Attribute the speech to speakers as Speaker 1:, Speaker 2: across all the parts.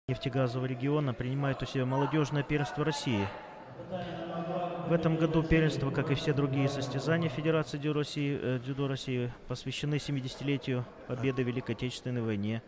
Speaker 1: Нефтегазового региона принимает у себя молодежное первенство России. В этом году первенство, как и все другие состязания Федерации дзюдо России, посвящены 70-летию победы в Великой Отечественной войне.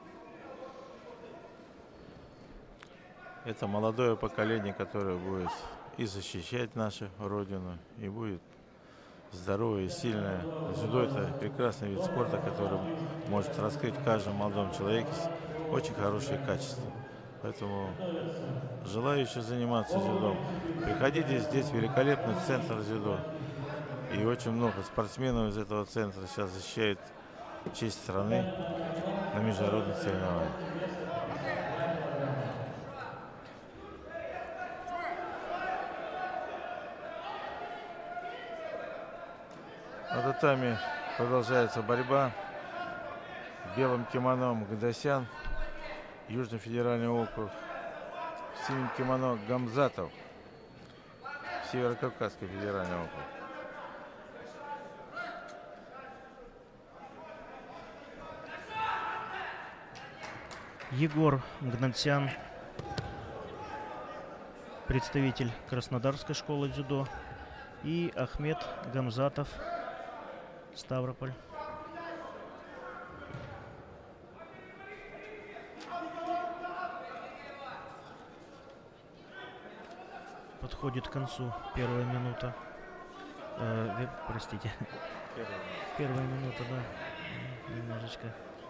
Speaker 2: Это молодое поколение, которое будет и защищать нашу Родину, и будет здоровое и сильное. Дзюдо – это прекрасный вид спорта, который может раскрыть в каждом молодом человеке очень хорошие качества. Поэтому желающие заниматься дзюдо, приходите, здесь великолепный центр дзюдо. И очень много спортсменов из этого центра сейчас защищает честь страны на международных соревнованиях. На татами продолжается борьба. В белом кимоно Магдасян, Южный федеральный округ. В синем кимоно Гамзатов, Северокавказский федеральный округ.
Speaker 1: Егор Мгнатсян, представитель Краснодарской школы дзюдо, и Ахмед Гамзатов, Ставрополь. Подходит к концу первая минута. Простите. Первая минута, да. Немножечко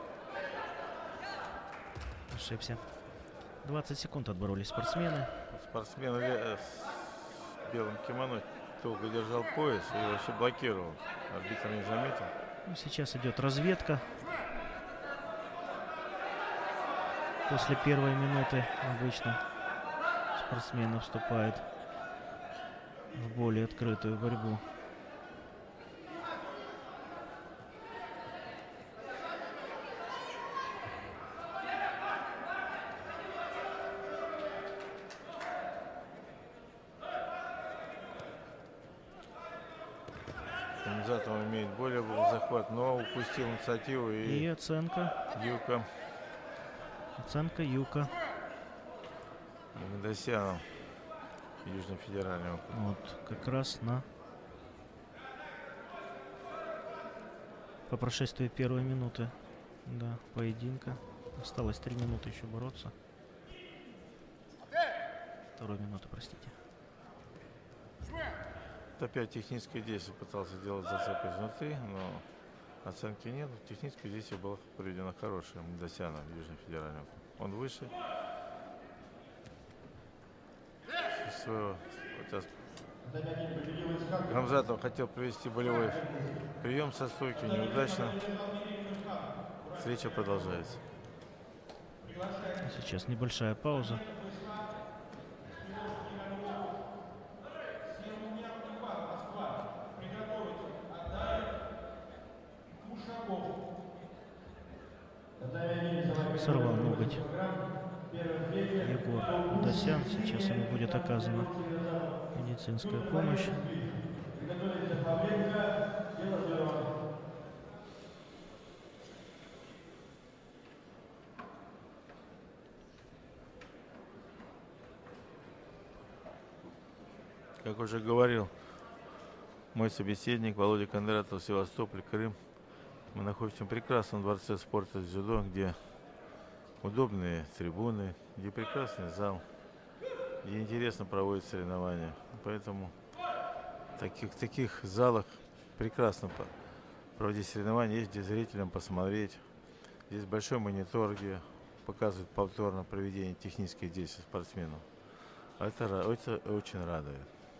Speaker 1: ошибся. 20 секунд отборолись спортсмены.
Speaker 2: Спортсмен с белым кимоно долго держал пояс и вообще блокировал. Арбитр не заметил.
Speaker 1: Сейчас идет разведка. После первой минуты обычно спортсмены вступают в более открытую борьбу.
Speaker 2: Гамзатов имеет более захват, но упустил инициативу
Speaker 1: и оценка.
Speaker 2: Юка.
Speaker 1: Оценка Юка.
Speaker 2: Магдасяном, Южный федеральный округ.
Speaker 1: Вот, как раз по прошествии первой минуты, да, поединка. Осталось 3 минуты еще бороться. Второй минуты, простите.
Speaker 2: Опять техническое действие пытался сделать зацеп изнутри, но оценки нет. Техническое действие было проведено хорошее Магдасяном, Южный федеральный округ. Он выше. Гамзатов хотел провести болевой прием со стойки, неудачно. Встреча продолжается.
Speaker 1: Сейчас небольшая пауза. Сорвал ноготь Егор Мгнатсян. Сейчас ему будет оказана медицинская помощь.
Speaker 2: Как уже говорил мой собеседник Володя Кондратов, Севастополь, Крым, мы находимся в прекрасном дворце спорта дзюдо, где удобные трибуны, где прекрасный зал, где интересно проводят соревнования. Поэтому в таких залах прекрасно проводить соревнования, есть где зрителям посмотреть. Здесь большой монитор, где показывают повторно проведение технических действий спортсменов. Это очень радует.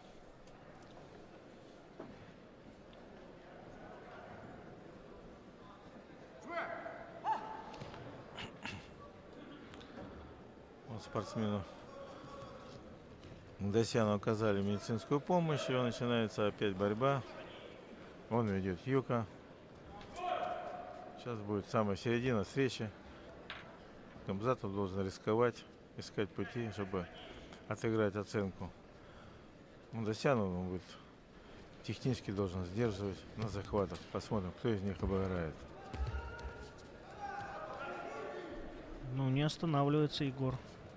Speaker 2: Спортсмену Мгнатсяну оказали медицинскую помощь, и начинается опять борьба. Он ведет Юка. Сейчас будет самая середина встречи. Гамзатов должен рисковать, искать пути, чтобы отыграть оценку. Мгнатсян он будет технически должен сдерживать на захватах. Посмотрим, кто из них обыграет.
Speaker 1: Ну, не останавливается Егор.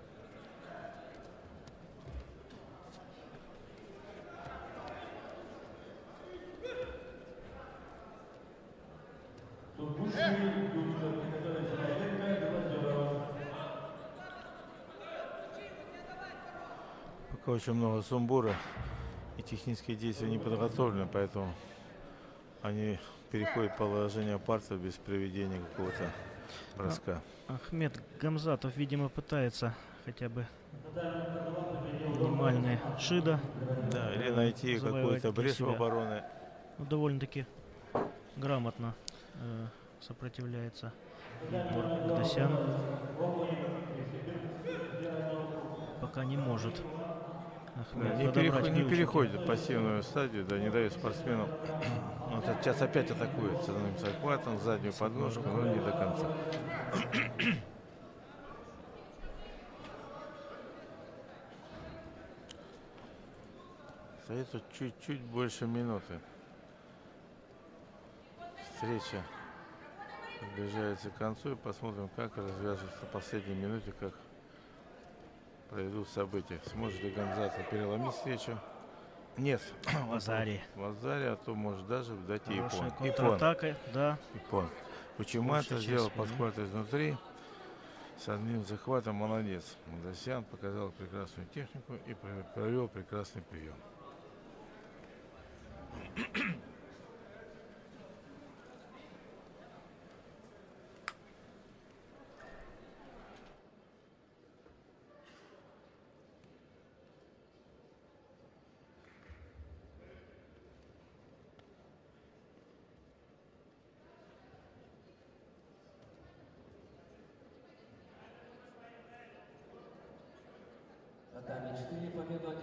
Speaker 2: Пока очень много сумбура и технические действия не подготовлены, поэтому они переходят в положение партов без проведения какого-то броска.
Speaker 1: Ахмед Гамзатов, видимо, пытается хотя бы минимальные шида.
Speaker 2: Да, или найти
Speaker 1: завоевать
Speaker 2: какой-то
Speaker 1: для
Speaker 2: брешь в
Speaker 1: себя.
Speaker 2: обороне.
Speaker 1: Ну, довольно-таки грамотно сопротивляется Егор Гдасян. Пока не может Ахмед
Speaker 2: Не
Speaker 1: подобрать ключики.
Speaker 2: переходит в пассивную стадию, да, не дает спортсмену. Вот сейчас опять атакует с одним захватом, заднюю подножку, но не до конца. Остается чуть-чуть больше минуты. Встреча приближается к концу, и посмотрим, как развяжется в последней минуте, как пройдут события. Сможет ли Гамзатов переломить встречу? Нет.
Speaker 1: Вазари.
Speaker 2: Вазари, а то может даже дать и
Speaker 1: Хорошая
Speaker 2: Иппон.
Speaker 1: контратака, да.
Speaker 2: Иппон. Почему это
Speaker 1: Большая
Speaker 2: сделал
Speaker 1: часть времени.
Speaker 2: подхват изнутри? С одним захватом молодец. Мандасян показал прекрасную технику и провел прекрасный прием.
Speaker 3: Татами 4, победу